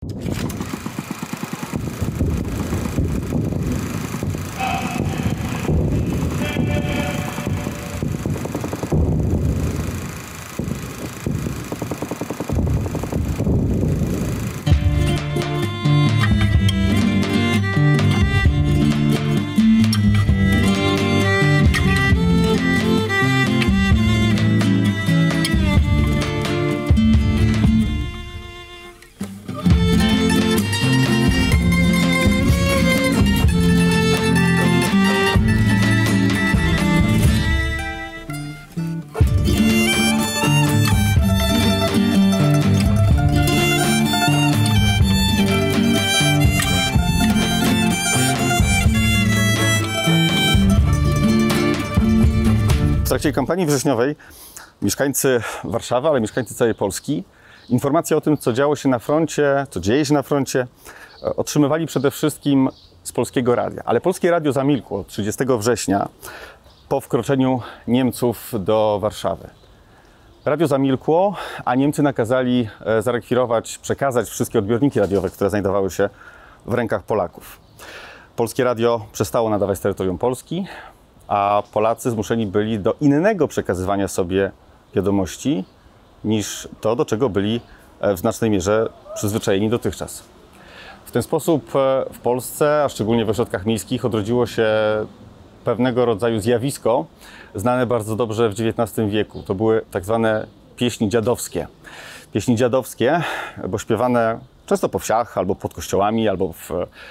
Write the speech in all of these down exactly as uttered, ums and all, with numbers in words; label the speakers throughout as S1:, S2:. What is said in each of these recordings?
S1: W trakcie kampanii wrześniowej mieszkańcy Warszawy, ale mieszkańcy całej Polski, informacje o tym, co działo się na froncie, co dzieje się na froncie, otrzymywali przede wszystkim z Polskiego Radia. Ale Polskie Radio zamilkło trzydziestego września po wkroczeniu Niemców do Warszawy. Radio zamilkło, a Niemcy nakazali zarekwirować, przekazać wszystkie odbiorniki radiowe, które znajdowały się w rękach Polaków. Polskie Radio przestało nadawać z terytorium Polski, a Polacy zmuszeni byli do innego przekazywania sobie wiadomości niż to, do czego byli w znacznej mierze przyzwyczajeni dotychczas. W ten sposób w Polsce, a szczególnie w ośrodkach miejskich, odrodziło się pewnego rodzaju zjawisko znane bardzo dobrze w dziewiętnastym wieku. To były tak zwane pieśni dziadowskie. Pieśni dziadowskie, bo śpiewane często po wsiach, albo pod kościołami, albo w,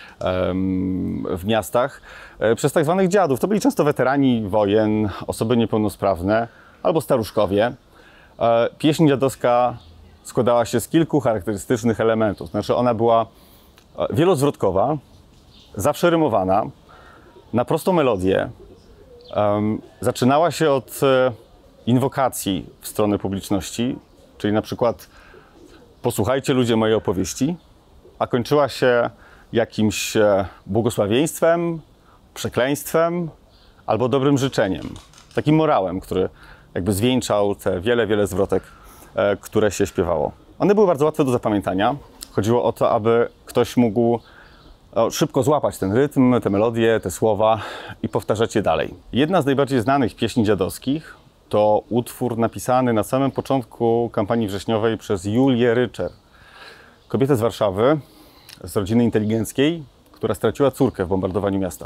S1: w miastach, przez tak zwanych dziadów. To byli często weterani wojen, osoby niepełnosprawne, albo staruszkowie. Pieśń dziadowska składała się z kilku charakterystycznych elementów. Znaczy ona była wielozwrotkowa, zawsze rymowana, na prostą melodię. Zaczynała się od inwokacji w stronę publiczności, czyli na przykład posłuchajcie ludzie mojej opowieści, a kończyła się jakimś błogosławieństwem, przekleństwem albo dobrym życzeniem. Takim morałem, który jakby zwieńczał te wiele, wiele zwrotek, które się śpiewało. One były bardzo łatwe do zapamiętania. Chodziło o to, aby ktoś mógł szybko złapać ten rytm, te melodie, te słowa i powtarzać je dalej. Jedna z najbardziej znanych pieśni dziadowskich to utwór napisany na samym początku kampanii wrześniowej przez Julię Ryczer, kobietę z Warszawy, z rodziny inteligenckiej, która straciła córkę w bombardowaniu miasta.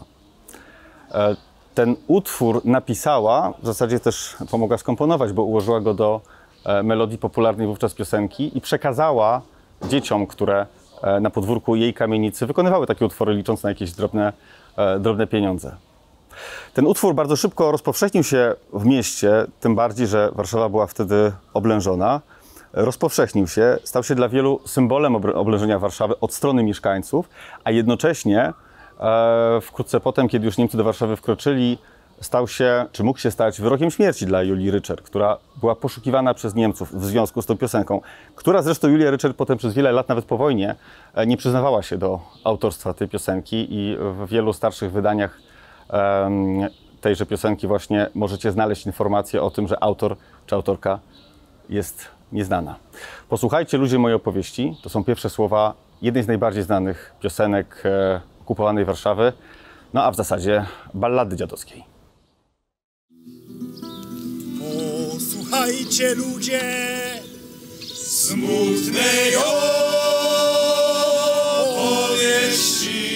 S1: Ten utwór napisała, w zasadzie też pomogła skomponować, bo ułożyła go do melodii popularnej wówczas piosenki i przekazała dzieciom, które na podwórku jej kamienicy wykonywały takie utwory, licząc na jakieś drobne, drobne pieniądze. Ten utwór bardzo szybko rozpowszechnił się w mieście, tym bardziej, że Warszawa była wtedy oblężona. Rozpowszechnił się, stał się dla wielu symbolem oblężenia Warszawy od strony mieszkańców, a jednocześnie e, wkrótce potem, kiedy już Niemcy do Warszawy wkroczyli, stał się, czy mógł się stać wyrokiem śmierci dla Julii Ryczer, która była poszukiwana przez Niemców w związku z tą piosenką, która zresztą Julia Ryczer potem przez wiele lat, nawet po wojnie, nie przyznawała się do autorstwa tej piosenki i w wielu starszych wydaniach tejże piosenki właśnie możecie znaleźć informację o tym, że autor czy autorka jest nieznana. Posłuchajcie ludzie mojej opowieści. To są pierwsze słowa jednej z najbardziej znanych piosenek okupowanej Warszawy, no a w zasadzie ballady dziadowskiej.
S2: Posłuchajcie ludzie smutnej opowieści,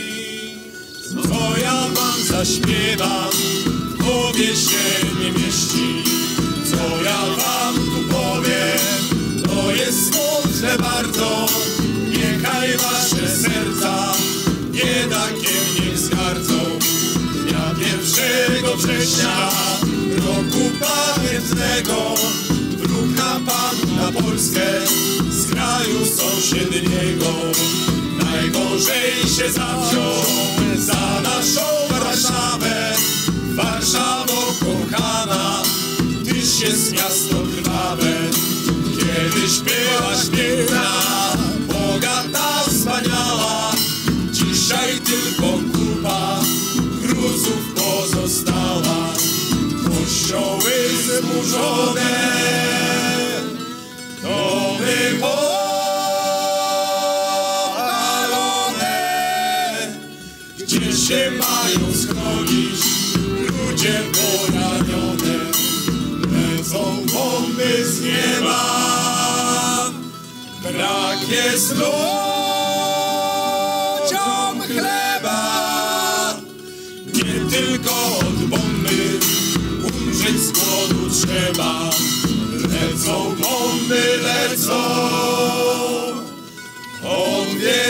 S2: co ja wam zaśpiewam, w głowie się nie mieści. Co ja wam tu powiem, to jest smutne bardzo. Niechaj wasze serca biedakiem niech zgardzą. Dnia pierwszego września roku pamiętnego wróg napadł na Polskę z kraju sąsiedniego. Najgorzej się zawziął za naszą Warszawę. Warszawo kochana, tyś jest miasto krwawe. Kiedyś byłaś piękna, bogata, wspaniała. Dzisiaj tylko kupa gruzów pozostała. Kościoły zburzone, domy się mają schronić ludzie poranione. Lecą bomby z nieba, brak jest ludziom chleba. Nie tylko od bomby umrzeć z głodu trzeba. Lecą bomby, lecą od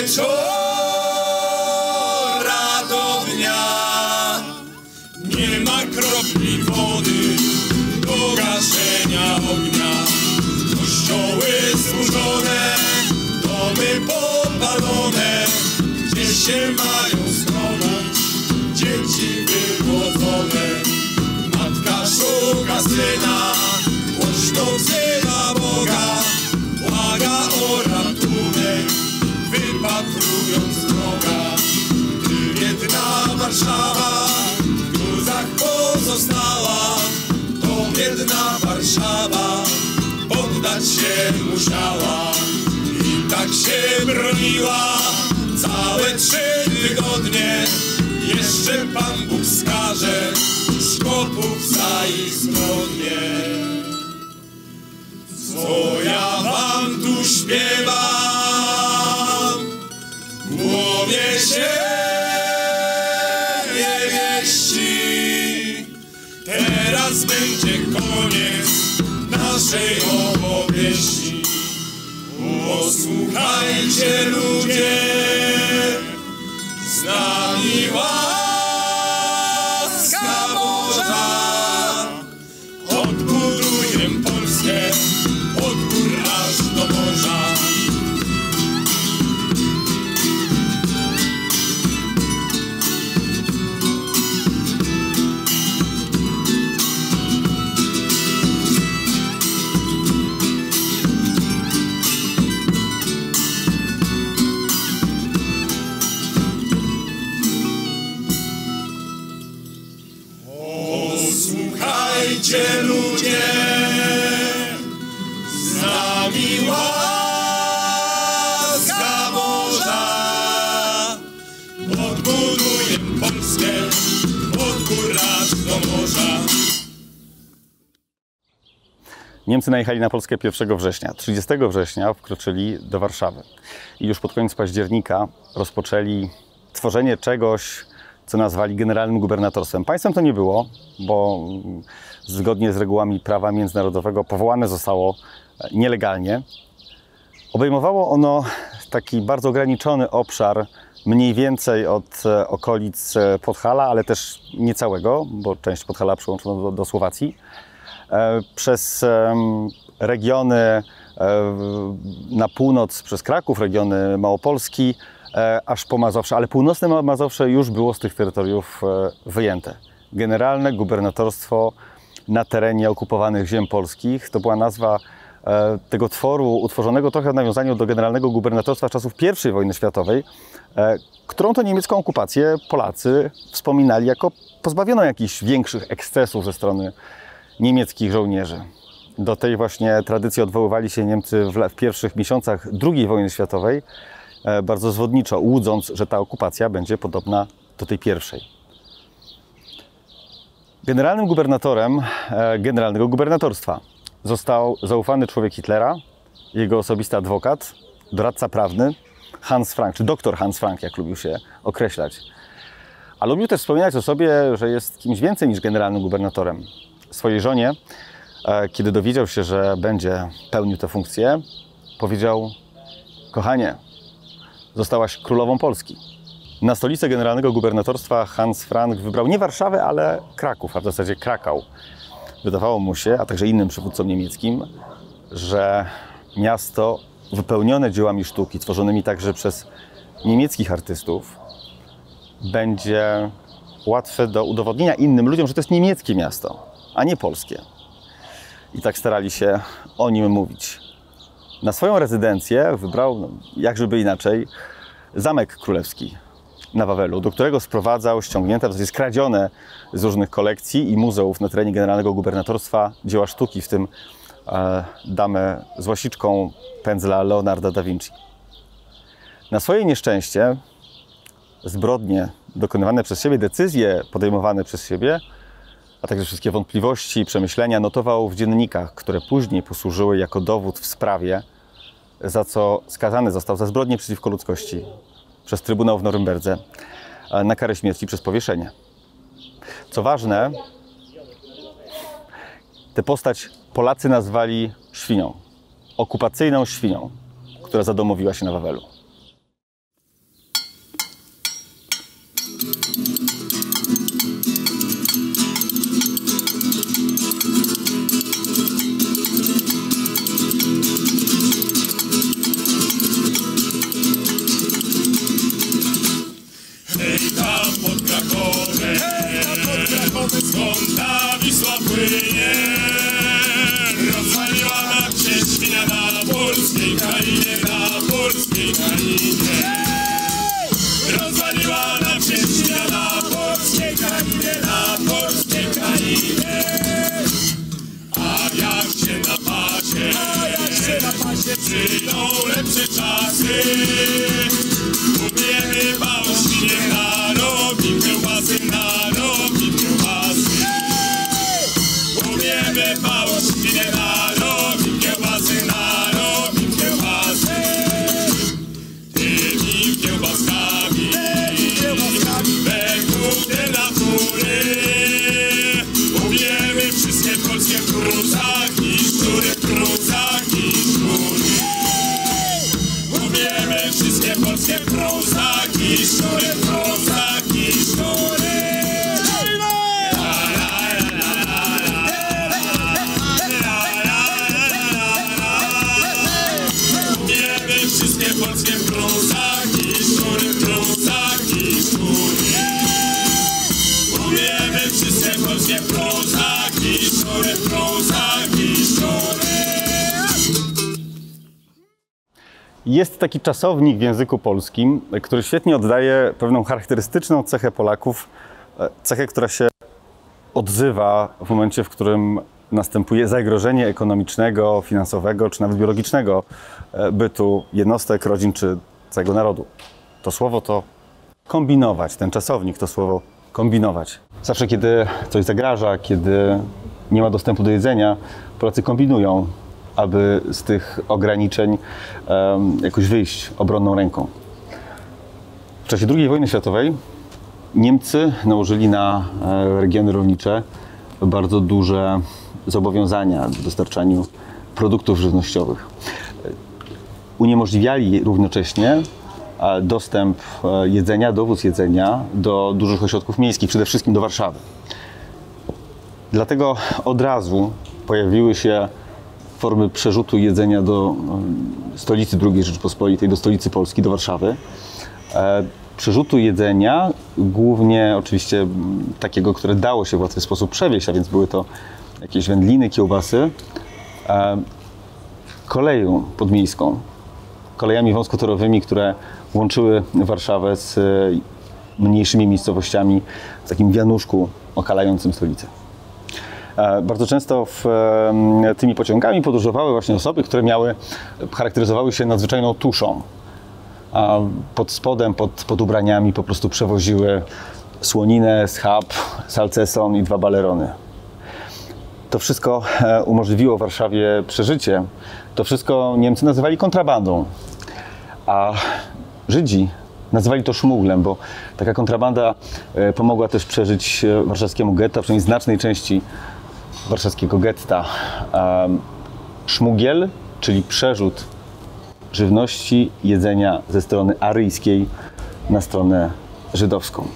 S2: wieczora do dnia. Nie ma kropli wody do gaszenia ognia. Kościoły zburzone, domy popalone. Gdzie się mają schronić dzieci wygłodzone? Matka szuka syna, głośno wzywa Boga, błaga o ratunek, wypatrując wroga. Gdy biedna Warszawa w gruzach pozostała, to biedna Warszawa poddać się musiała. I tak się broniła całe trzy tygodnie. Jeszcze Pan Bóg wskaże szkopów za ich zbrodnie. Co ja wam tu śpiewam, w głowie się nie mieści. Teraz będzie koniec naszej opowieści. Posłuchajcie ludzie, z nami łaska Boża. Odbuduję Polskę od gór aż do morza. Posłuchajcie ludzie, z nami łaska Boża. Odbuduję Polskę od gór aż do morza.
S1: Niemcy najechali na Polskę pierwszego września. trzydziestego września wkroczyli do Warszawy. I już pod koniec października rozpoczęli tworzenie czegoś, co nazwali generalnym gubernatorstwem. Państwem to nie było, bo zgodnie z regułami prawa międzynarodowego powołane zostało nielegalnie. Obejmowało ono taki bardzo ograniczony obszar, mniej więcej od okolic Podhala, ale też nie całego, bo część Podhala przyłączono do, do Słowacji, przez regiony na północ, przez Kraków, regiony Małopolski, aż po Mazowsze, ale północne Mazowsze już było z tych terytoriów wyjęte. Generalne gubernatorstwo na terenie okupowanych ziem polskich to była nazwa tego tworu utworzonego trochę w nawiązaniu do generalnego gubernatorstwa czasów pierwszej wojny światowej, którą to niemiecką okupację Polacy wspominali jako pozbawioną jakichś większych ekscesów ze strony niemieckich żołnierzy. Do tej właśnie tradycji odwoływali się Niemcy w, w pierwszych miesiącach drugiej wojny światowej, bardzo zwodniczo, łudząc, że ta okupacja będzie podobna do tej pierwszej. Generalnym gubernatorem generalnego gubernatorstwa został zaufany człowiek Hitlera, jego osobisty adwokat, doradca prawny Hans Frank, czy doktor Hans Frank, jak lubił się określać. A lubił też wspominać o sobie, że jest kimś więcej niż generalnym gubernatorem. Swojej żonie, kiedy dowiedział się, że będzie pełnił tę funkcję, powiedział: kochanie, zostałaś królową Polski. Na stolicę generalnego gubernatorstwa Hans Frank wybrał nie Warszawę, ale Kraków, a w zasadzie Krakał. Wydawało mu się, a także innym przywódcom niemieckim, że miasto wypełnione dziełami sztuki, tworzonymi także przez niemieckich artystów, będzie łatwe do udowodnienia innym ludziom, że to jest niemieckie miasto, a nie polskie. I tak starali się o nim mówić. Na swoją rezydencję wybrał, no, jak żeby inaczej, Zamek Królewski na Wawelu, do którego sprowadzał ściągnięte, w zasadzie skradzione z różnych kolekcji i muzeów na terenie generalnego gubernatorstwa dzieła sztuki, w tym e, damę z łasiczką pędzla Leonarda da Vinci. Na swoje nieszczęście zbrodnie dokonywane przez siebie, decyzje podejmowane przez siebie, a także wszystkie wątpliwości i przemyślenia notował w dziennikach, które później posłużyły jako dowód w sprawie, za co skazany został za zbrodnie przeciwko ludzkości przez Trybunał w Norymberdze na karę śmierci przez powieszenie. Co ważne, tę postać Polacy nazwali świnią, okupacyjną świnią, która zadomowiła się na Wawelu.
S2: Hej, tam pod Krakowem, skąd ta Wisła płynie, rozwaliła nam się świnia na polskiej krainie, na polskiej krainie. Rozwaliła nam się świnia na polskiej krainie, na polskiej krainie. A jak się napasie, a jak się napasie, przyjdą lepsze czasy, umiemy małą świnię, narobim kiełbasy, narobim kiełbasy. Umiemy małą świnię, narobim kiełbasy, narobim kiełbasy. Tymi kiełbaskami, będą te natury. Umiemy wszystkie polskie prusaki, szczury, prusaki, szczury. Umiemy wszystkie polskie prusaki, szczury, prusaki, szczury. Umiemy wszystkie polskie prusaki, szczury, prusaki, szczury. Umiemy wszystkie polskie prusaki, szczury, prusaki, szczury.
S1: Jest taki czasownik w języku polskim, który świetnie oddaje pewną charakterystyczną cechę Polaków, cechę, która się odzywa w momencie, w którym następuje zagrożenie ekonomicznego, finansowego czy nawet biologicznego bytu jednostek, rodzin czy całego narodu. To słowo to kombinować, ten czasownik to słowo kombinować. Zawsze kiedy coś zagraża, kiedy nie ma dostępu do jedzenia, Polacy kombinują, aby z tych ograniczeń um, jakoś wyjść obronną ręką. W czasie drugiej wojny światowej Niemcy nałożyli na e, regiony rolnicze bardzo duże zobowiązania w dostarczaniu produktów żywnościowych. Uniemożliwiali równocześnie e, dostęp e, jedzenia, dowóz jedzenia do dużych ośrodków miejskich, przede wszystkim do Warszawy. Dlatego od razu pojawiły się formy przerzutu jedzenia do stolicy drugiej Rzeczypospolitej, do stolicy Polski, do Warszawy. E, przerzutu jedzenia, głównie oczywiście takiego, które dało się w łatwy sposób przewieźć, a więc były to jakieś wędliny, kiełbasy, e, koleją podmiejską, kolejami wąskotorowymi, które łączyły Warszawę z mniejszymi miejscowościami w takim wianuszku okalającym stolicę. Bardzo często w, tymi pociągami podróżowały właśnie osoby, które miały, charakteryzowały się nadzwyczajną tuszą. A pod spodem, pod, pod ubraniami po prostu przewoziły słoninę, schab, salceson i dwa balerony. To wszystko umożliwiło Warszawie przeżycie. To wszystko Niemcy nazywali kontrabandą, a Żydzi nazywali to szmuglem, bo taka kontrabanda pomogła też przeżyć warszawskiemu getto, przynajmniej znacznej części warszawskiego getta. Szmugiel, czyli przerzut żywności, jedzenia ze strony aryjskiej na stronę żydowską.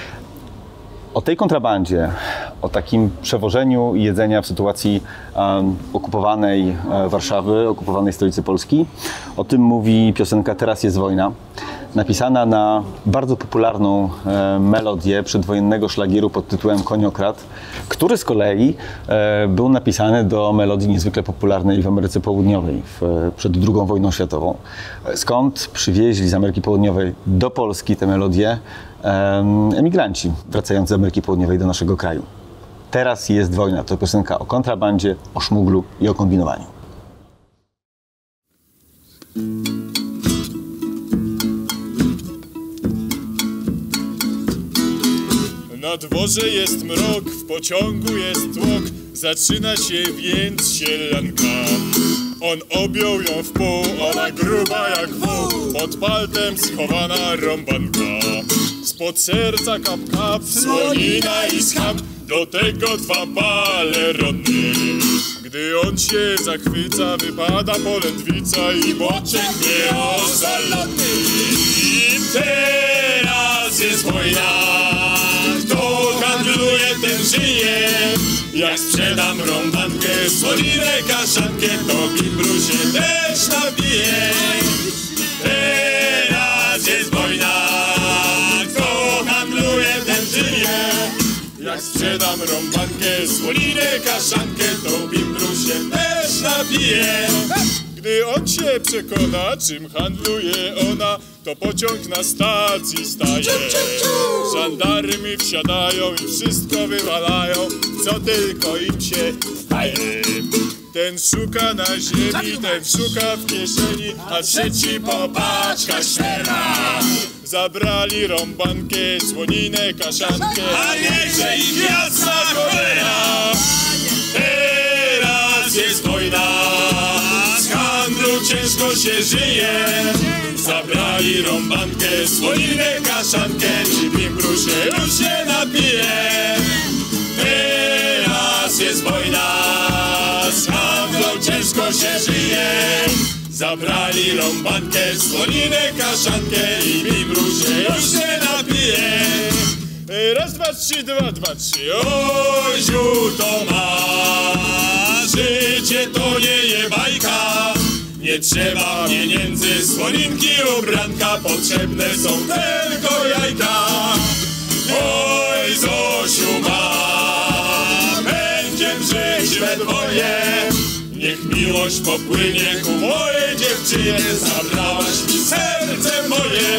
S1: O tej kontrabandzie, o takim przewożeniu jedzenia w sytuacji um, okupowanej e, Warszawy, okupowanej stolicy Polski, o tym mówi piosenka Teraz jest wojna, napisana na bardzo popularną e, melodię przedwojennego szlagieru pod tytułem Koniokrat, który z kolei e, był napisany do melodii niezwykle popularnej w Ameryce Południowej w, przed drugą wojną światową. Skąd przywieźli z Ameryki Południowej do Polski tę melodię emigranci wracający z Ameryki Południowej do naszego kraju. Teraz jest wojna. To piosenka o kontrabandzie, o szmuglu i o kombinowaniu.
S2: Na dworze jest mrok, w pociągu jest tłok, zaczyna się więc sielanka. On objął ją w pół, ona gruba jak wół, pod paltem schowana rąbanka. Spod serca kap kap, słonina i schab, do tego dwa balerony. Gdy on się zachwyca, wypada polędwica i boczek nieozalony. I teraz jest wojna, kto handluje, ten żyje. Jak sprzedam rąbankę, słoninę, kaszankę, to bimbru się też nabije. Teraz jest wojna, kto handluje, ten żyje. Jak sprzedam rąbankę, słoninę, kaszankę, to bimbru się też nabije. Gdy on się przekona, czym handluje ona, to pociąg na stacji staje. Żandarmy wsiadają i wszystko wywalają, co tylko im się staje. Ten szuka na ziemi, ten szuka w kieszeni, a trzeci po paczkach śmiewa. Zabrali rąbankę, słoninę, kaszankę, a niechże ich jasna cholera. Teraz jest wojna, z handlu ciężko się żyje. Zabrali rąbankę, słoninę, kaszankę i bimbru się już nie napije. Teraz jest wojna, z handlą ciężko się żyje. Zabrali rąbankę, słoninę, kaszankę i bimbru się już nie napije. Raz, dwa, trzy, dwa, dwa, trzy, oj, ziuto ma. Życie to nie je bajka, nie trzeba pieniędzy, słoninki, ubranka, potrzebne są tylko jajka. Oj, Zosiu ma, będziem żyć we dwoje. Niech miłość popłynie ku mojej dziewczynie, zabrałaś mi serce moje.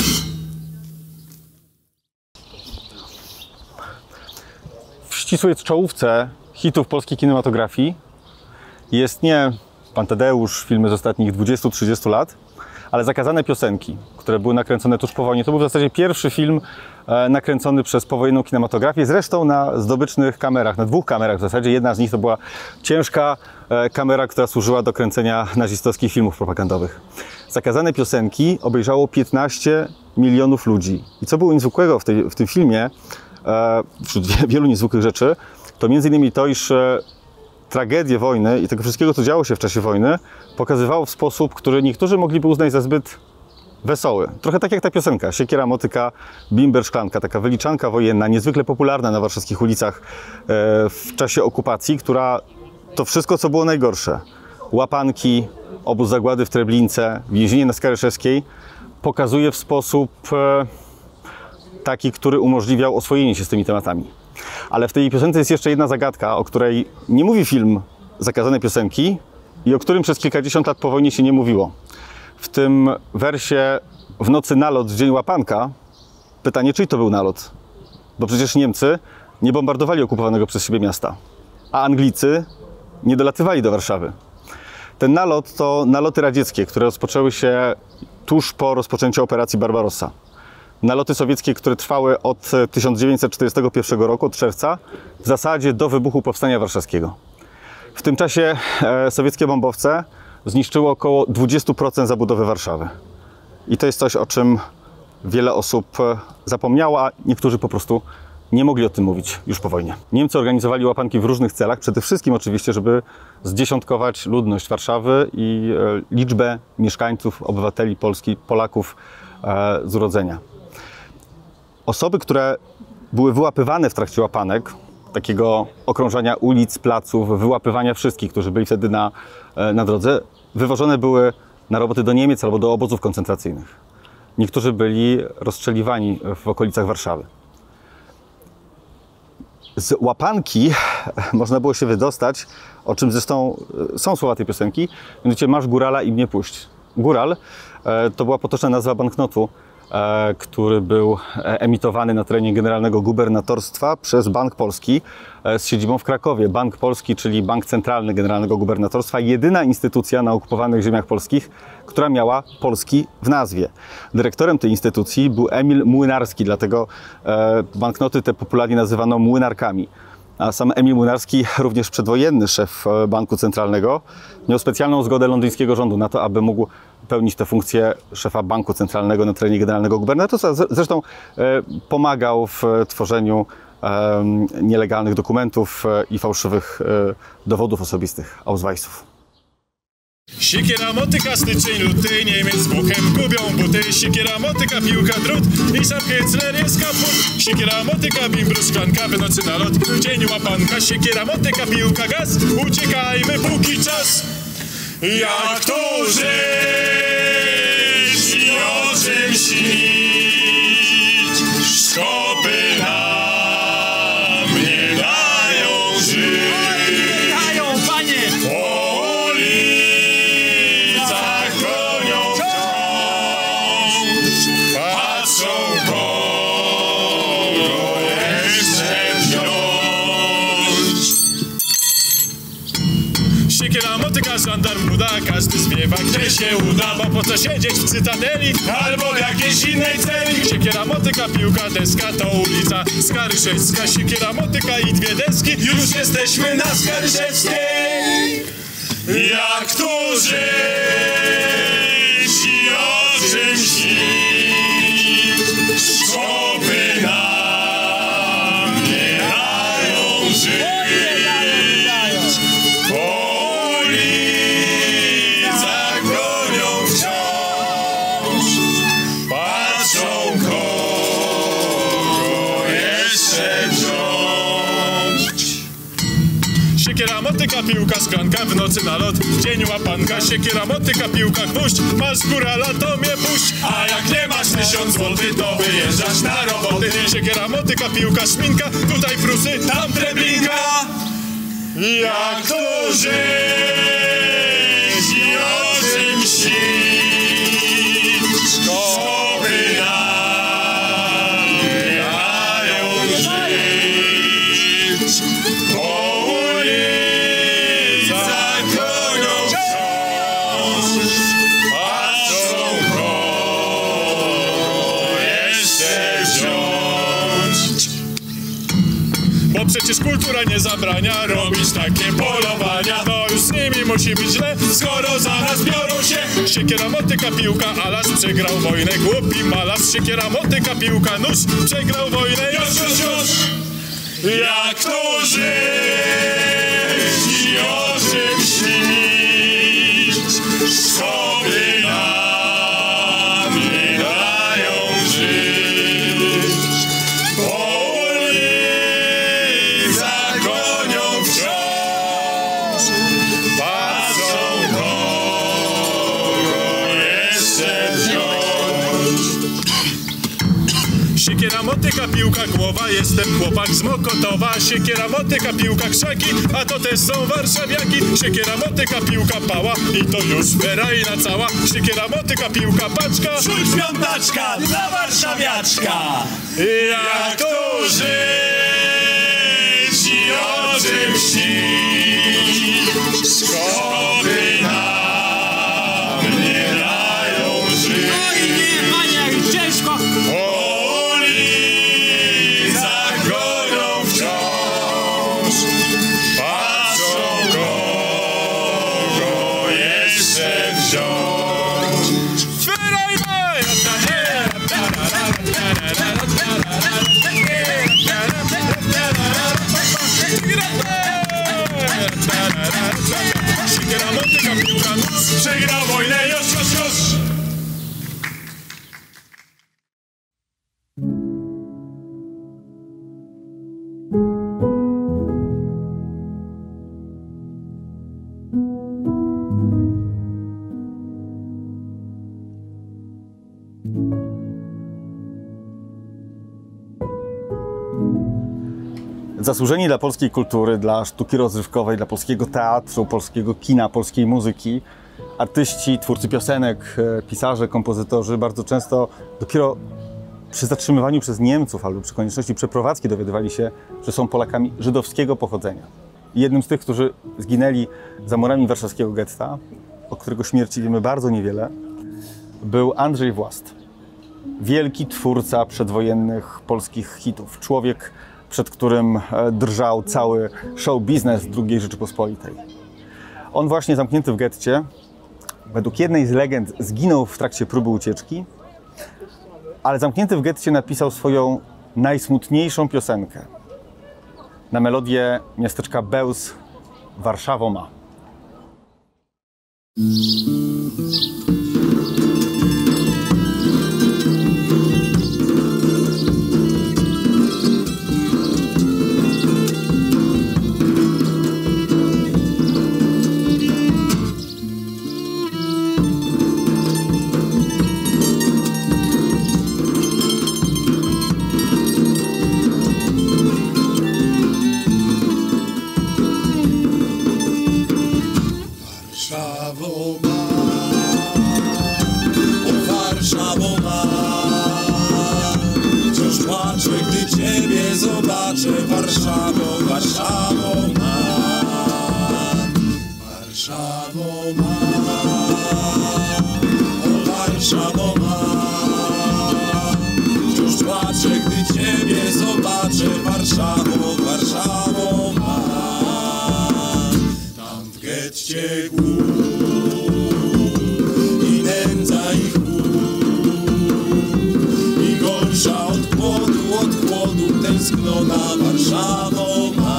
S1: W ścisłej czołówce hitów polskiej kinematografii jest nie Pan Tadeusz, filmy z ostatnich dwudziestu trzydziestu lat, ale Zakazane piosenki, które były nakręcone tuż po wojnie. To był w zasadzie pierwszy film e, nakręcony przez powojenną kinematografię, zresztą na zdobycznych kamerach, na dwóch kamerach w zasadzie. Jedna z nich to była ciężka e, kamera, która służyła do kręcenia nazistowskich filmów propagandowych. Zakazane piosenki obejrzało piętnaście milionów ludzi. I co było niezwykłego w, tej, w tym filmie, e, wśród wielu niezwykłych rzeczy, to między innymi to, iż e, tragedię wojny i tego wszystkiego, co działo się w czasie wojny, pokazywało w sposób, który niektórzy mogliby uznać za zbyt wesoły. Trochę tak jak ta piosenka, Siekiera, motyka, bimber, szklanka. Taka wyliczanka wojenna, niezwykle popularna na warszawskich ulicach e, w czasie okupacji, która to wszystko, co było najgorsze, łapanki, obóz zagłady w Treblince, więzienie na Skaryszewskiej, pokazuje w sposób e, taki, który umożliwiał oswojenie się z tymi tematami. Ale w tej piosence jest jeszcze jedna zagadka, o której nie mówi film Zakazane piosenki i o którym przez kilkadziesiąt lat po wojnie się nie mówiło. W tym wersie W nocy nalot, w dzień łapanka, pytanie, czyj to był nalot? Bo przecież Niemcy nie bombardowali okupowanego przez siebie miasta, a Anglicy nie dolatywali do Warszawy. Ten nalot to naloty radzieckie, które rozpoczęły się tuż po rozpoczęciu operacji Barbarossa. Naloty sowieckie, które trwały od tysiąc dziewięćset czterdziestego pierwszego roku, od czerwca, w zasadzie do wybuchu Powstania Warszawskiego. W tym czasie e, sowieckie bombowce zniszczyły około dwadzieścia procent zabudowy Warszawy. I to jest coś, o czym wiele osób zapomniało, a niektórzy po prostu nie mogli o tym mówić już po wojnie. Niemcy organizowali łapanki w różnych celach, przede wszystkim oczywiście, żeby zdziesiątkować ludność Warszawy i e, liczbę mieszkańców, obywateli Polski, Polaków e, z urodzenia. Osoby, które były wyłapywane w trakcie łapanek, takiego okrążania ulic, placów, wyłapywania wszystkich, którzy byli wtedy na, na drodze, wywożone były na roboty do Niemiec albo do obozów koncentracyjnych. Niektórzy byli rozstrzeliwani w okolicach Warszawy. Z łapanki można było się wydostać, o czym zresztą są słowa tej piosenki, mianowicie masz górala i mnie puść. Góral to była potoczna nazwa banknotu e, który był emitowany na terenie Generalnego Gubernatorstwa przez Bank Polski e, z siedzibą w Krakowie. Bank Polski, czyli Bank Centralny Generalnego Gubernatorstwa, jedyna instytucja na okupowanych ziemiach polskich, która miała Polski w nazwie. Dyrektorem tej instytucji był Emil Młynarski, dlatego e, banknoty te popularnie nazywano młynarkami. A sam Emil Młynarski, również przedwojenny szef Banku Centralnego, miał specjalną zgodę londyńskiego rządu na to, aby mógł pełnić tę funkcję szefa Banku Centralnego na terenie Generalnego Gubernatorstwa. Zresztą e, pomagał w tworzeniu e, nielegalnych dokumentów e, i fałszywych e, dowodów osobistych, Ausweisów.
S2: Siekiera, motyka, styczeń, luty, Niemiec z Buchem gubią buty. Siekiera, motyka, piłka, drut i sam Hitzler jest kaput. Siekiera, motyka, bimbrus, szklanka, w nocy na lot, dzień łapanka. Siekiera, motyka, piłka, gaz, uciekajmy póki czas. Jak tu żyć i o czym śnić, szkopy nam nie dają żyć.
S3: Nie dają, panie!
S2: Patrzą kogo jeszcze wziąć. Siekiera, motyka, żandarm, ruda, każdy zwiewa gdzie się uda, bo po co siedzieć w cytadeli albo w jakiejś innej celi. Siekiera, motyka, piłka, deska to ulica Skaryszewska. Siekiera, motyka i dwie deski, już jesteśmy na Skaryszewskiej. Jak tu żyć i o czym śnić, szkopy nam nie dają żyć. Po ulicach gonią wciąż, patrzą kogo jeszcze wziąć. Siekiera, motyka, piłka, szklanka, w nocy na lot, dzień łapanka. Siekiera, motyka, piłka, gwóźdź, masz górala, to mnie puść. A jak nie masz tysiąc złotych, to wyjeżdżasz na roboty. Siekiera, motyka, piłka, szminka, tutaj prusy, tam treblinka. Jak tu żyć i o czym śnić, szkoły nam nie dają żyć. Po ulicach gonią wciąż, patrzą kogo jeszcze wziąć. Bo przecież kultura nie zabrania robić takie polowania. To już z nimi musi być źle, skoro zaraz biorą się. Siekiera, motyka, piłka, Alas przegrał wojnę, głupi malas. Siekiera, motyka, piłka, nóż przegrał wojnę, już, już, już. Jak tu żyć i o czym śnić, szkoły nam nie dają żyć. Po ulicach gonią wciąż, patrzą kogo jeszcze wziąć. Siekiera, motyka, piłka, głowa, jestem chłopak z Mokotowa. Siekiera, motyka, piłka, krzaki, a to też są warszawiaki. Siekiera, motyka, piłka, pała i to już ferajna cała. Siekiera, motyka, piłka, paczka,
S3: Rzuć piątaczka dla warszawiaczka!
S2: jak tu żyć i o czym śnić, szkoły nam nie dają żyć.
S3: Oj nie, panie, jak ciężko!
S2: Po ulicach gonią wciąż, patrzą kogo jeszcze wziąć. Ferajna! Siekiera, motyka, piłka, nóż przegrał wojnę, już, już, już.
S1: Zasłużeni dla polskiej kultury, dla sztuki rozrywkowej, dla polskiego teatru, polskiego kina, polskiej muzyki artyści, twórcy piosenek, pisarze, kompozytorzy bardzo często dopiero przy zatrzymywaniu przez Niemców albo przy konieczności przeprowadzki dowiadywali się, że są Polakami żydowskiego pochodzenia. I jednym z tych, którzy zginęli za murami warszawskiego getta, o którego śmierci wiemy bardzo niewiele, był Andrzej Włast. Wielki twórca przedwojennych polskich hitów. Człowiek, przed którym drżał cały show biznes drugiej Rzeczypospolitej. On właśnie zamknięty w getcie, według jednej z legend zginął w trakcie próby ucieczki, ale zamknięty w getcie napisał swoją najsmutniejszą piosenkę na melodię miasteczka Bełz Warszawo ma.
S2: Warszawo ma, o Warszawo ma, wciąż płaczę, gdy Ciebie zobaczę. Warszawo, Warszawo ma, Warszawo ma, o Warszawo ma, wciąż płaczę, gdy Ciebie zobaczę. Warszawo, Warszawo ma, tam w getcie i nędza i chłód, i gorsza od głodu, od chłodu tęsknota. Warszawo ma,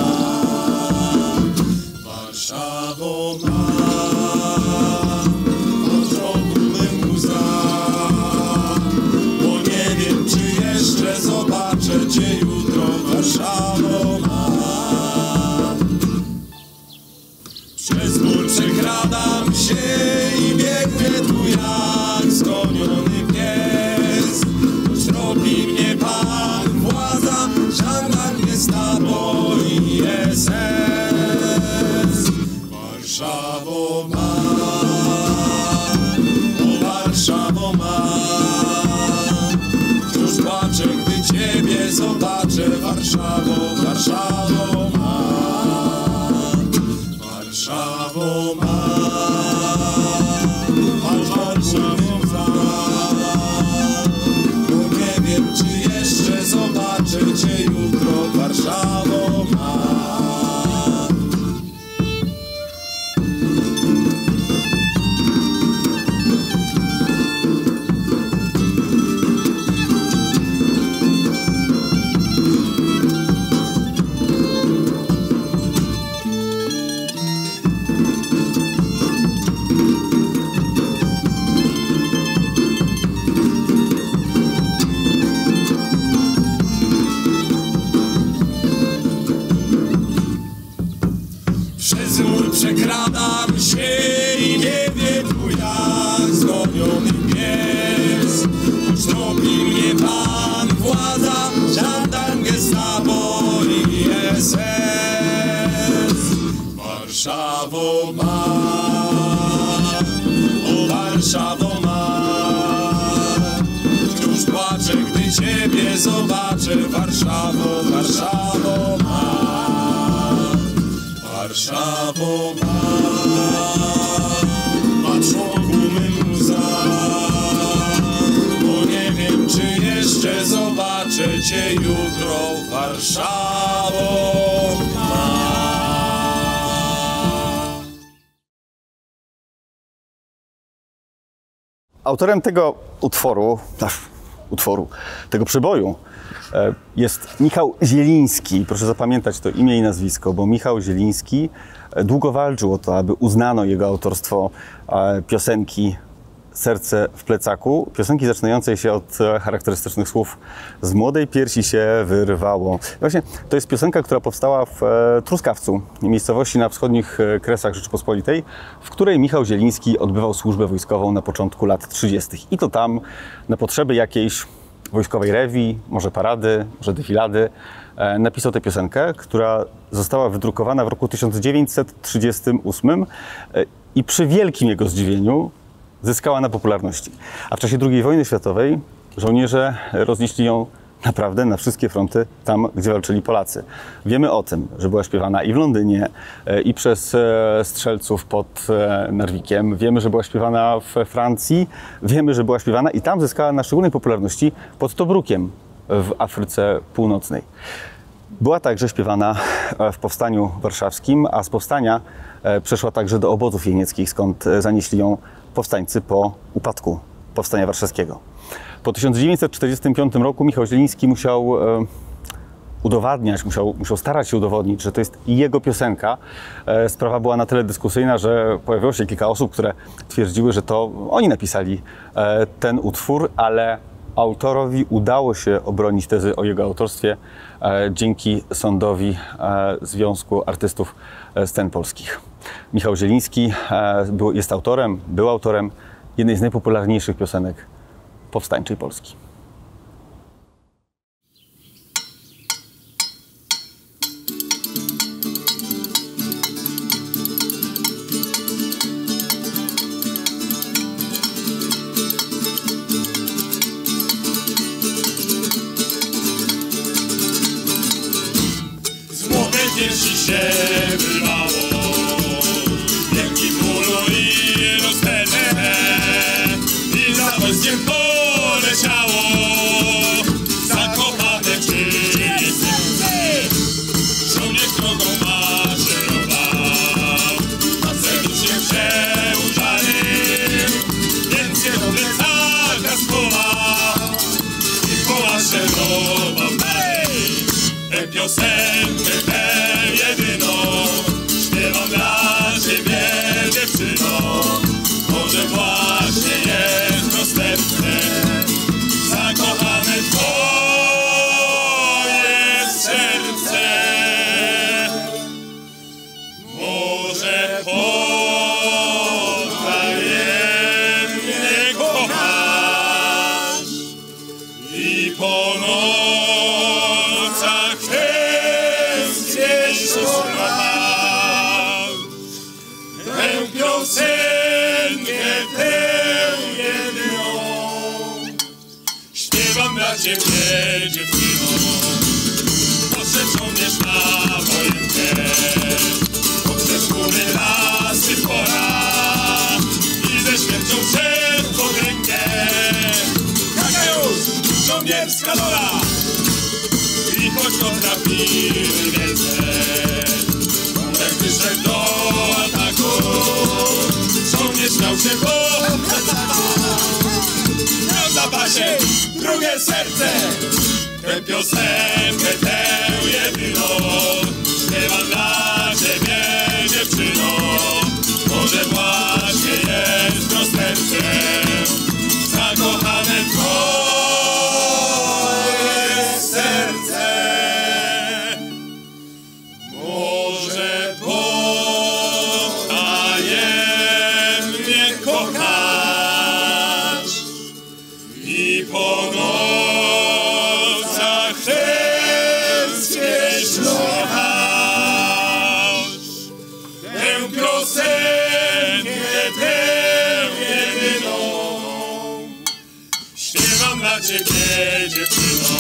S2: Warszawo ma, od wrogu me łza, bo nie wiem, czy jeszcze zobaczę Cię jutro. Warszawo ma, przez mur przekradam się i biegnę tu jak zgoniony pies. Tropi mnie pan, władza, żandarm, gestapo i S S. Warszawo ma, o Warszawo ma, wciąż płaczę, gdy Ciebie zobaczę. Warszawo, Warszawo ma, Warszawo ma, Warszawo ma, bo nie wiem, czy jeszcze zobaczę Cię jutro. Warszawo ma. Przez mur przekradam się i nie wiem tu jak zgoniony pies. Choć tropi mnie pan, władza, żandarm, gestapo i S S. Warszawo ma, o Warszawo ma, wciąż płaczę, gdy Ciebie zobaczę. Warszawo, Warszawo ma, Warszawo ma, patrz wokół mym łza, bo nie wiem, czy jeszcze zobaczę Cię jutro. Warszawo ma.
S1: Autorem tego utworu, ach, utworu, tego przeboju jest Michał Zieliński. Proszę zapamiętać to imię i nazwisko, bo Michał Zieliński długo walczył o to, aby uznano jego autorstwo piosenki Serce w plecaku. Piosenki zaczynającej się od charakterystycznych słów z młodej piersi się wyrwało. Właśnie to jest piosenka, która powstała w Truskawcu, miejscowości na wschodnich kresach Rzeczypospolitej, w której Michał Zieliński odbywał służbę wojskową na początku lat trzydziestych. I to tam na potrzeby jakiejś wojskowej rewii, może parady, może defilady, napisał tę piosenkę, która została wydrukowana w roku tysiąc dziewięćset trzydziestym ósmym i przy wielkim jego zdziwieniu zyskała na popularności. A w czasie drugiej wojny światowej żołnierze roznieśli ją naprawdę na wszystkie fronty, tam gdzie walczyli Polacy. Wiemy o tym, że była śpiewana i w Londynie, i przez strzelców pod Narwikiem. Wiemy, że była śpiewana w Francji. Wiemy, że była śpiewana i tam zyskała na szczególnej popularności pod Tobrukiem w Afryce Północnej. Była także śpiewana w Powstaniu Warszawskim, a z powstania przeszła także do obozów jenieckich, skąd zanieśli ją powstańcy po upadku Powstania Warszawskiego. Po tysiąc dziewięćset czterdziestym piątym roku Michał Zieliński musiał e, udowadniać, musiał, musiał starać się udowodnić, że to jest jego piosenka. E, sprawa była na tyle dyskusyjna, że pojawiło się kilka osób, które twierdziły, że to oni napisali e, ten utwór, ale autorowi udało się obronić tezy o jego autorstwie e, dzięki sądowi e, Związku Artystów Scen Polskich. Michał Zieliński e, był, jest autorem, był autorem jednej z najpopularniejszych piosenek powstańczej Polski.
S2: Złote piersi się wyrwało, wielki bólu i rozterę, i za wojskiem poleciało zakochane czynice. Żołnierz drogą maszerował, a serduszkiem się użalił, więc się do plecaka schował i pomaszerował dalej. Tę piosenkę tę jedyną śpiewam dla ciebie, dziewczyno. Może właśnie jest to serce zakochane twoje serce. Może potajemnie kochasz i po nocach tęskniesz słuchasz tę piosenkę, tę jedyną. Śpiewam dla ciebie, dziewczyno. Poszedł żołnierz na wojenkę, poprzez góry, lasy, pora i ze śmiercią szedł pod rękę. Jaka już żołnierska dola, i choć go trafiły wielce, jak wyszedł do ataku, żołnierz miał się po miał w zapasie drugie serce. Tę piosenkę, tę jedyną śpiewam dla ciebie, dziewczyno. Może właśnie jest to serce zakochane twoje serce. Może potajemnie kochasz i po nocach tęskniesz słuchasz tę piosenkę, tę jedyną. Śpiewam dla ciebie, dziewczyno.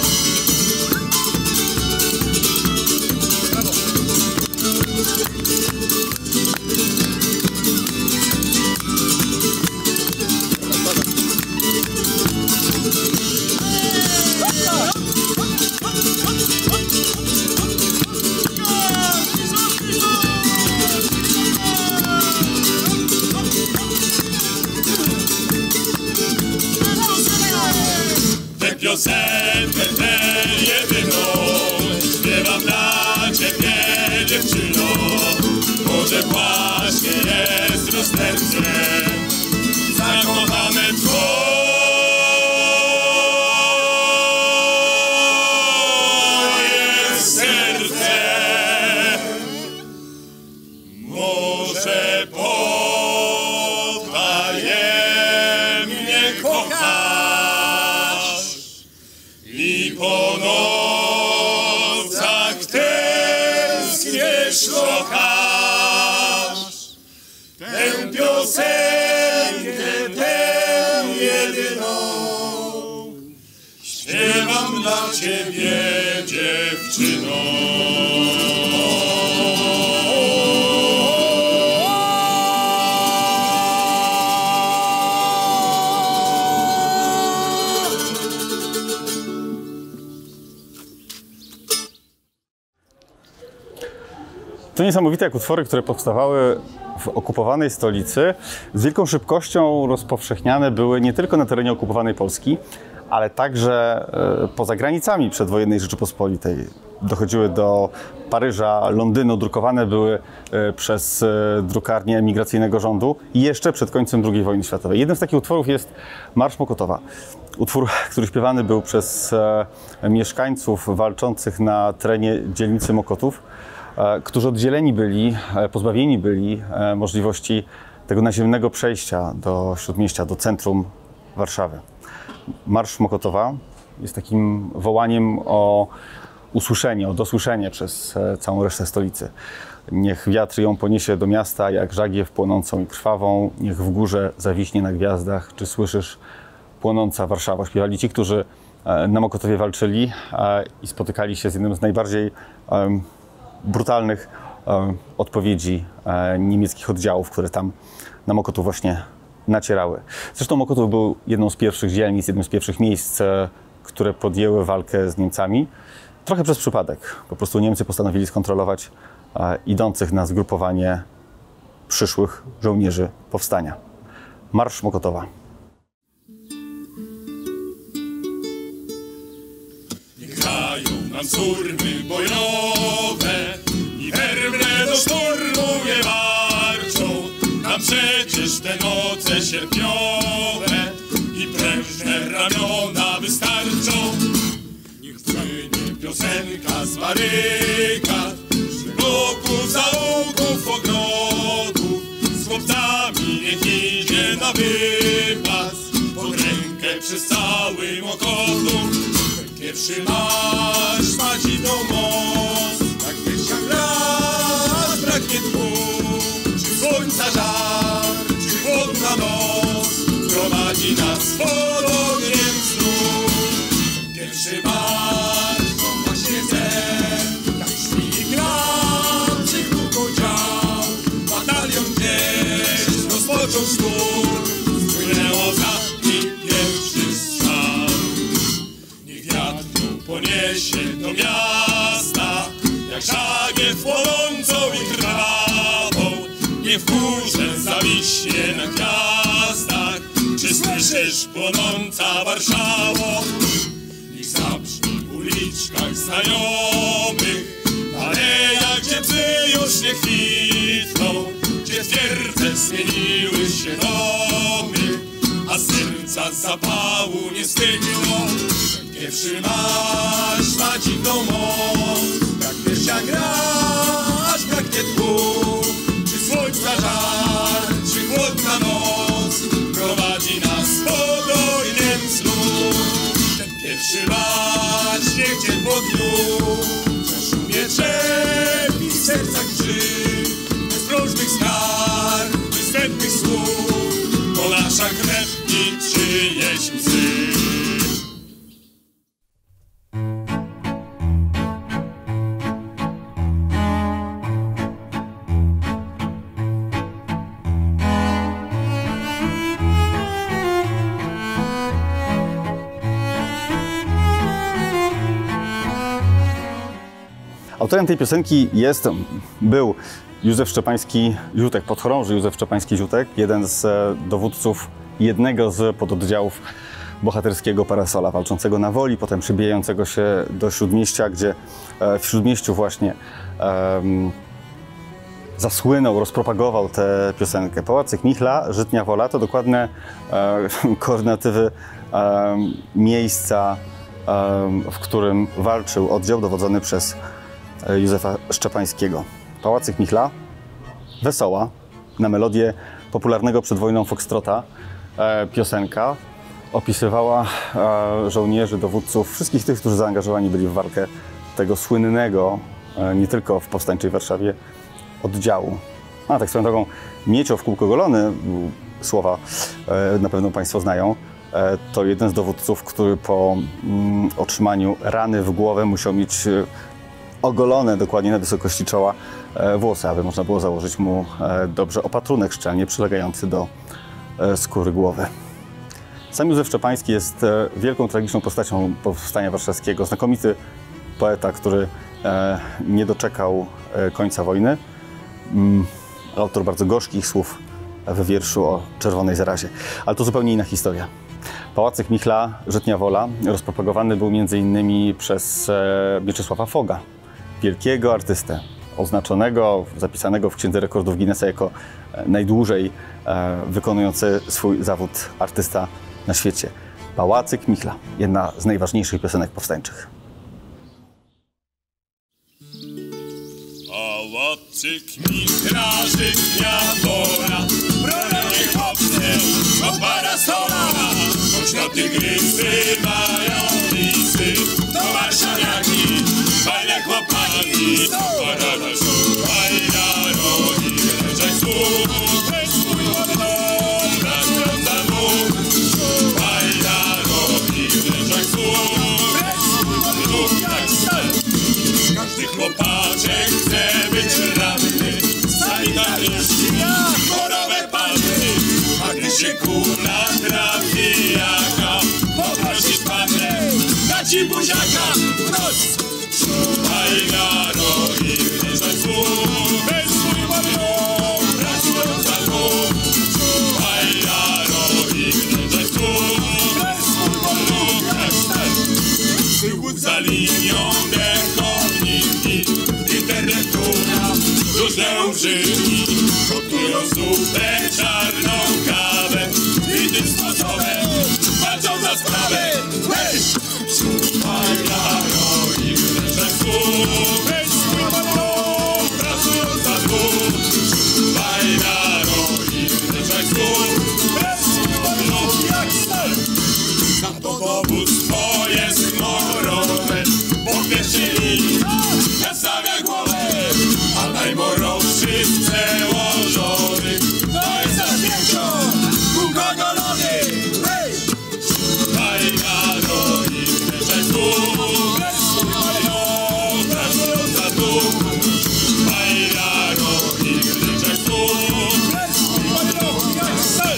S2: Tę piosenkę, tę jedyną śpiewam dla ciebie, dziewczyno. Może właśnie jest rozterce zakochane twoje serce. Może potajemnie kochasz i po dla ciebie, dziewczyno.
S1: To niesamowite, jak utwory, które powstawały w okupowanej stolicy, z wielką szybkością rozpowszechniane były nie tylko na terenie okupowanej Polski, ale także poza granicami przedwojennej Rzeczypospolitej. Dochodziły do Paryża, Londynu, drukowane były przez drukarnię emigracyjnego rządu i jeszcze przed końcem drugiej wojny światowej. Jednym z takich utworów jest Marsz Mokotowa. Utwór, który śpiewany był przez mieszkańców walczących na terenie dzielnicy Mokotów, którzy oddzieleni byli, pozbawieni byli możliwości tego naziemnego przejścia do śródmieścia, do centrum Warszawy. Marsz Mokotowa jest takim wołaniem o usłyszenie, o dosłyszenie przez całą resztę stolicy. Niech wiatr ją poniesie do miasta jak żagiew płonącą i krwawą, niech w górze zawiśnie na gwiazdach, czy słyszysz płonąca Warszawa. Śpiewali ci, którzy na Mokotowie walczyli i spotykali się z jednym z najbardziej brutalnych odpowiedzi niemieckich oddziałów, które tam na Mokotów właśnie nacierały. Zresztą Mokotów był jedną z pierwszych dzielnic, jednym z pierwszych miejsc, które podjęły walkę z Niemcami. Trochę przez przypadek. Po prostu Niemcy postanowili skontrolować idących na zgrupowanie przyszłych żołnierzy powstania. Marsz Mokotowa.
S2: Grają nam surmy bojowe i werble do szturmu nie warczą. Nam przecież te noce sierpniowe i prężne ramiona wystarczą. Niech płynie piosenka z barykad, z bloków, zaułków, ogrodów. Z chłopcami niech idzie na wypas, pod rękę przez cały Mokotów. Pierwszy marsz ma dziwną moc, tak pierwsza raz braknie tchu. Czy słońca żar, czy chłodna noc prowadzi nas pod ogniem snu. Pierwszy marsz to właśnie ten, tak szli gram, czy kółko dział. Batalion gdzieś rozpoczął sztur, spłynęło za nim pierwszy strzał. Poniesie do miasta, jak żagiew płonącą i krwawą. Niech w górze zawiśnie na gwiazdach, czy słyszysz płonąca Warszawo? Niech zabrzmi w uliczkach znajomych, alejach, gdzie psy już nie kwitną, gdzie twierdze zmieniły się domy, a serca z zapału nie stygną. Pierwszy marsz ma dziwną moc, tak pierwsza grać braknie tchu. Czy słońca żar, czy chłodna noc prowadzi nas pod ogniem snu. Ten pierwszy marsz niech dzień po dniu przeszumie drzew i w sercach krzyk, bez próżnych skarg, bez zbędnych słów, to nasza krew i czyjeś łzy.
S1: Autorem tej piosenki jest, był Józef Szczepański-Ziutek, podchorąży Józef Szczepański-Ziutek, jeden z dowódców jednego z pododdziałów bohaterskiego Parasola, walczącego na Woli, potem przybijającego się do Śródmieścia, gdzie w Śródmieściu właśnie um, zasłynął, rozpropagował tę piosenkę. Pałacyk Michla, Żytnia Wola to dokładne um, koordynatywy um, miejsca, um, w którym walczył oddział dowodzony przez Józefa Szczepańskiego. Pałacyk Michla, wesoła, na melodię popularnego przed wojną foxtrota e, piosenka, opisywała e, żołnierzy, dowódców, wszystkich tych, którzy zaangażowani byli w walkę tego słynnego, e, nie tylko w powstańczej Warszawie, oddziału. A tak swoją drogą, Miecioł w kółko golony, słowa e, na pewno Państwo znają, to jeden z dowódców, który po mm, otrzymaniu rany w głowę musiał mieć ogolone dokładnie na wysokości czoła włosy, aby można było założyć mu dobrze opatrunek szczelnie przylegający do skóry głowy. Sam Józef Szczepański jest wielką, tragiczną postacią powstania warszawskiego. Znakomity poeta, który nie doczekał końca wojny. Autor bardzo gorzkich słów w wierszu o czerwonej zarazie. Ale to zupełnie inna historia. Pałacyk Michla, Żytnia Wola rozpropagowany był między innymi przez Mieczysława Foga, wielkiego artystę, oznaczonego, zapisanego w Księdze Rekordów Guinnessa jako najdłużej wykonujący swój zawód artysta na świecie. Pałacyk Michla, jedna z najważniejszych piosenek powstańczych.
S2: Pałacyk Michla, Żytnia Wola, bronią chłopcy od parasola. Choć na tygrysy mają lisy, to warszawiaki, fajne chłopaki. Parada żuchaj na rogi, leżaj słów, bez swój odlot, pracując za dwóch. Żuchaj na rogi, leżaj słów, bez swój odlot, jak stal. Każdy chłopaczek chce być ranny, sanitariuszki, chorowe panny. A gdy się kula trafi jaka, poprosisz pannę, da ci buziaka w noc. Czuwaj na rogi, leżaj słów, bez swój wolną, pracując za dwóch. Czuwaj na rogi, leżaj słów, bez swój wolną, jak stal. Wychód za linią dechowniki, internetura, różne używki, gotują zupę, czarną kawę i tym sposobem walczą za sprawę. Hej! Słuchaj na rogi, leżaj słów, bez swój wolą, pracując za dwóch. Słuchaj na rogi, leżaj słów, bez swój wolą, jak stal. Za to dowództwo jest morowe, bo w pierwszej linii nastawia głowę, a najmorowszy z przełożonych to jest za pięcio, kukogolony. Hej! Słuchaj na rogi, leżaj słów, bez swój wolą, pracując za dwóch. Słuchaj na rogi, leżaj słów, bez swój wolą, jak stal.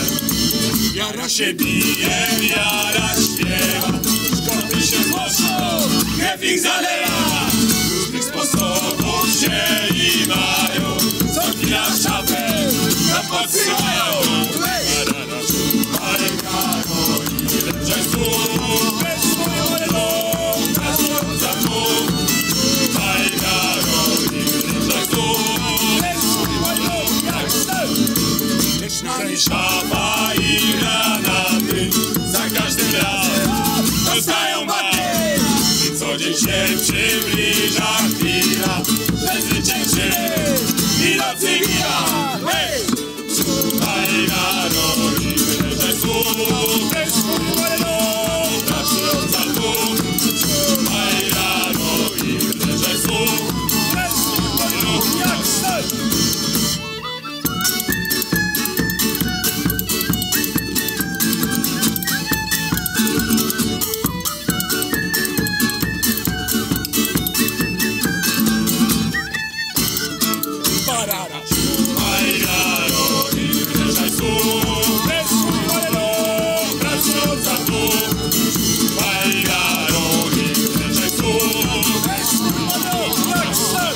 S2: Jara się bije, jara śpiewa, szkoły się złożą, krew ich zalewa. Różnych sposobów się i mają, co chwila szafę nam podsyłają. Parada żuchaj na rogi, leżaj słów, bez swój wolą, pracując za dwóch. Słuchaj na rogi, leżaj słów, bez swój wolą, jak stal. Lecz nami szafa i granaty za każdym razem dostają baty. I co dzień się przybliża chwila, że zwyciężymy i nocy chwila. Hej! Słuchaj na rogi, leżaj słów, bez swój wolą, pracując za dwóch. Słuchaj na rogi, leżaj słów, bez swój wolą, jak stal. Parada. Słuchaj na rogi, leżaj słów, bez swój wolą, pracując za dwóch. Słuchaj na rogi, leżaj słów, bez swój wolą, jak stal.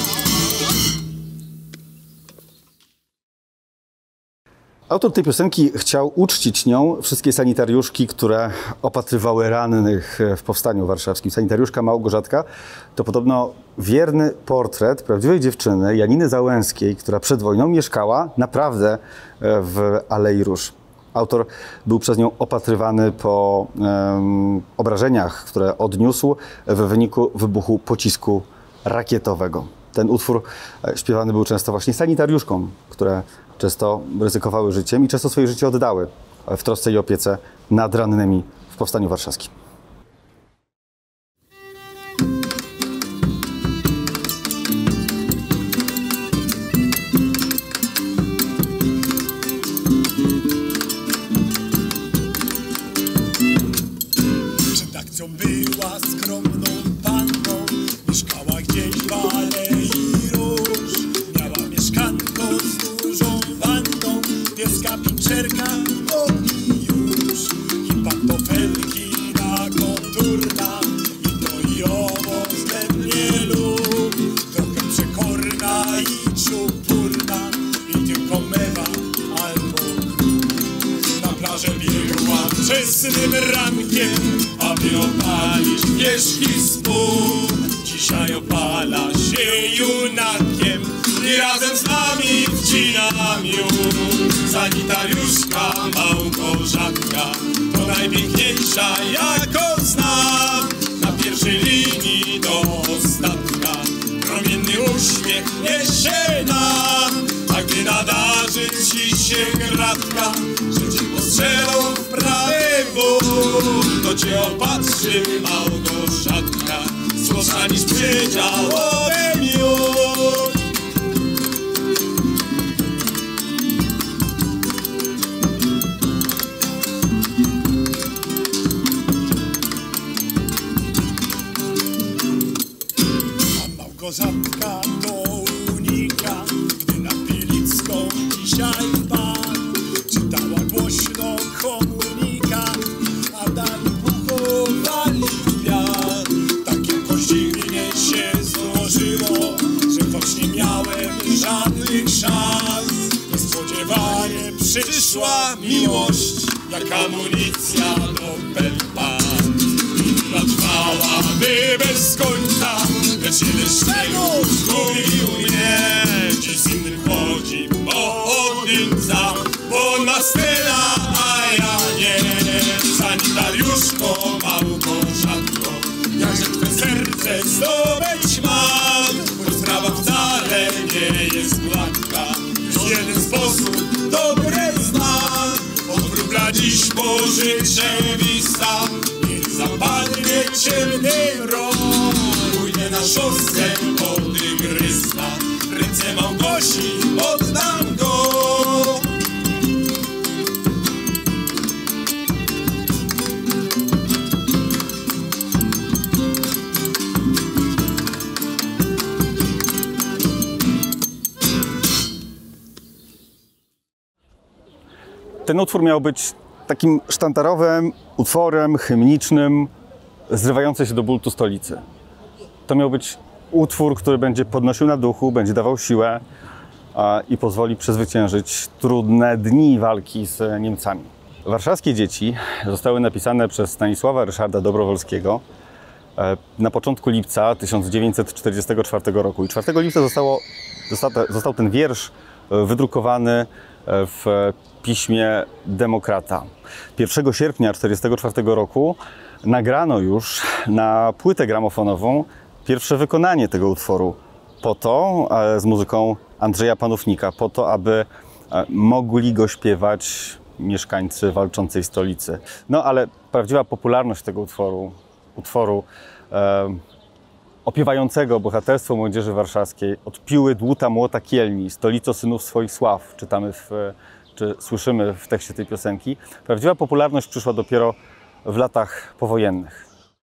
S1: Autor tej piosenki chciał uczcić nią wszystkie sanitariuszki, które opatrywały rannych w powstaniu warszawskim. Sanitariuszka Małgorzatka to podobno wierny portret prawdziwej dziewczyny, Janiny Załęskiej, która przed wojną mieszkała naprawdę w Alei Róż. Autor był przez nią opatrywany po um, obrażeniach, które odniósł w wyniku wybuchu pocisku rakietowego. Ten utwór śpiewany był często właśnie sanitariuszkom, które często ryzykowały życiem i często swoje życie oddały w trosce i opiece nad rannymi w powstaniu warszawskim.
S2: była skromną panną, mieszkała gdzieś w Alei Róż. Miała mieszkanko z dużą wanną, pieska pinczerka, o i już. I pantofelki na koturna, i to i owo względnie lub. Trochę przekorna i czupurna, i tylko mewa albo grób. Na plażę biegła wczesnym rankiem, aby opalić wierzchi spód. Dzisiaj opala się junakiem i razem z nami wcina miód. Sanitariuszka Małgorzatka to najpiękniejsza, jaką znam. Na pierwszej linii do ostatka promienny uśmiech niesie nam. A gdy nadarzy ci się gratka, że cię postrzelą w prawy bóg, to cię opatrzy Małgorzatka, słosza niż przydziałowy miód. A Małgorzatka to unika, gdy na Pilicką dzisiaj wpadł. Czytała głośno komunikat, a dalej pochowali kwiat. Tak jakoś dziwnie się złożyło, że choć nie miałem żadnych szans, niespodziewanie przyszła miłość, jak amunicja do pelpan. Bitwa trwałaby bez końca, lecz jeden z tego zgubił mnie. Dziś z innym chodzi po Odylca, bo on ma styla, a ja nie. Sanitariuszko Małgorzatko, jakże twe serce zdobyć mam, bo sprawa wcale nie jest gładka. Już jeden sposób dobry znam, odwróbla dziś pożyczewista, niech zapadnie ciemny mrok. Pójdę na szosę po tygrysa, w ręce Małgosi oddam go.
S1: Ten utwór miał być takim sztandarowym utworem hymnicznym zrywający się do bultu stolicy. To miał być utwór, który będzie podnosił na duchu, będzie dawał siłę a, i pozwoli przezwyciężyć trudne dni walki z Niemcami. Warszawskie Dzieci zostały napisane przez Stanisława Ryszarda Dobrowolskiego e, na początku lipca tysiąc dziewięćset czterdziestego czwartego roku. I czwartego lipca zostało, został, został ten wiersz wydrukowany w piśmie Demokrata. pierwszego sierpnia tysiąc dziewięćset czterdziestego czwartego roku nagrano już na płytę gramofonową pierwsze wykonanie tego utworu, po to, z muzyką Andrzeja Panównika, po to, aby mogli go śpiewać mieszkańcy walczącej stolicy. No ale prawdziwa popularność tego utworu, utworu e, opiewającego bohaterstwo młodzieży warszawskiej, od Piły, Dłuta, Młota, Kielni, stolico synów swoich sław, czytamy w, czy słyszymy w tekście tej piosenki. Prawdziwa popularność przyszła dopiero w latach powojennych.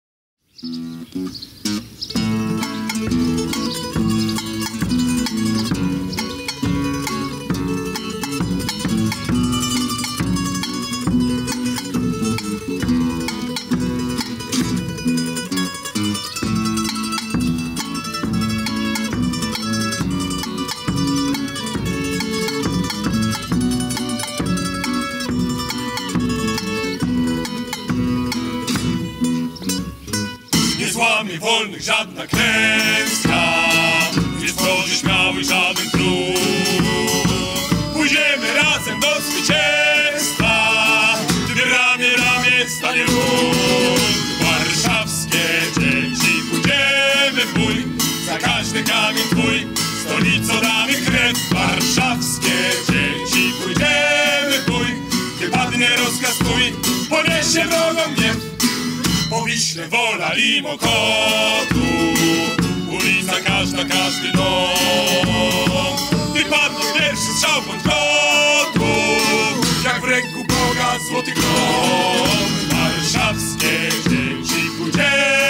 S2: Złamie wolnych żadna klęska, nie stworzy śmiały żaden trud. Pójdziemy razem do zwycięstwa, gdy ramię ramię stanie lud. Warszawskie dzieci, pójdziemy w bój, za każdy kamień twój, stolicą damy krew. Warszawskie dzieci, pójdziemy w bój, gdy padnie rozkaz twój, poniesie wrogom gniew. Po Wiśle, Wola i Mokotu, ulica każda, każdy dom. Gdy padnie pierwszy strzał bądź gotów, jak w ręku Boga złoty grom. Warszawskie dzieci, pójdziemy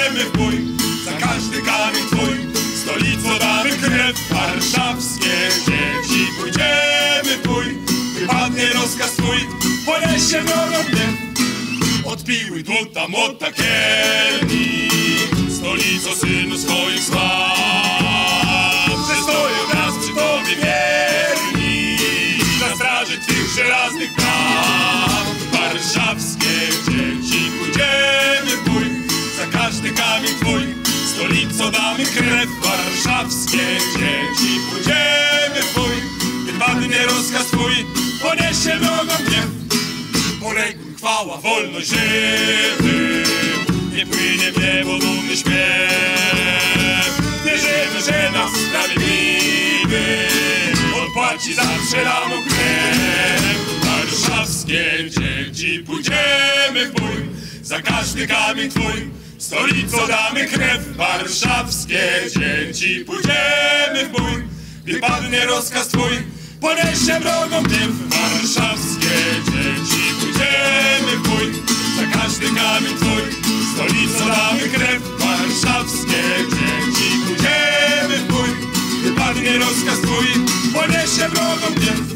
S2: Piły dłuta młota kielni, stolico synu swoich sław. Że stoją nas przy Tobie wierni, na straży Twych żelaznych praw. Warszawskie dzieci, pójdziemy w bój, za każdy kamień Twój, stolico damy krew. Warszawskie dzieci, pójdziemy w bój, gdy padnie rozkaz Twój, poniesie wrogom gniew. Poległym chwała, wolność żywym, nie płynie w niebo dumny śpiew. Wierzymy, że nas sprawiedliwy odpłaci za przelaną krew. Warszawskie dzieci, pójdziemy w bój, za każdy kamień Twój, stolico damy krew. Warszawskie dzieci, pójdziemy w bój, gdy padnie rozkaz Twój, poniesie wrogom gniew. Warszawskie dzieci, pójdziemy w bój, za każdy kamień Twój, stolico damy krew. Warszawskie dzieci, pójdziemy w bój, gdy padnie rozkaz Twój, poniesie wrogom gniew.